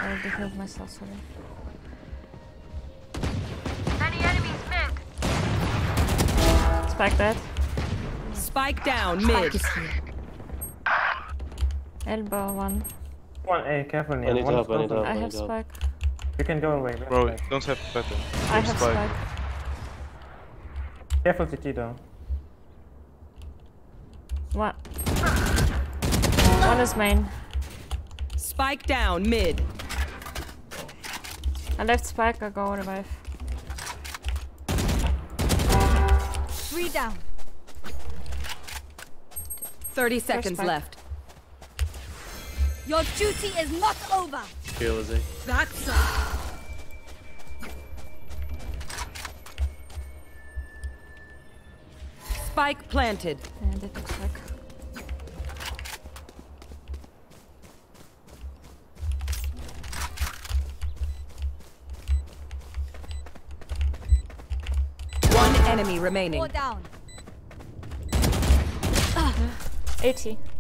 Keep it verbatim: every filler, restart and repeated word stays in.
already healed myself, sorry. Any enemies mid? Spike dead. Spike down mid. Elbow one. One A, careful I near. need One help, I need help. I have need help. spike. You can go away. Bro, Spike. don't have better. I have spike. Careful C T though. What? One is main. Spike down mid. I left spike, I go revive. Three down. thirty seconds spike. left. Your duty is not over. Kill is he? That's Spike planted. And it looks like. One enemy remaining. Four down. eighty.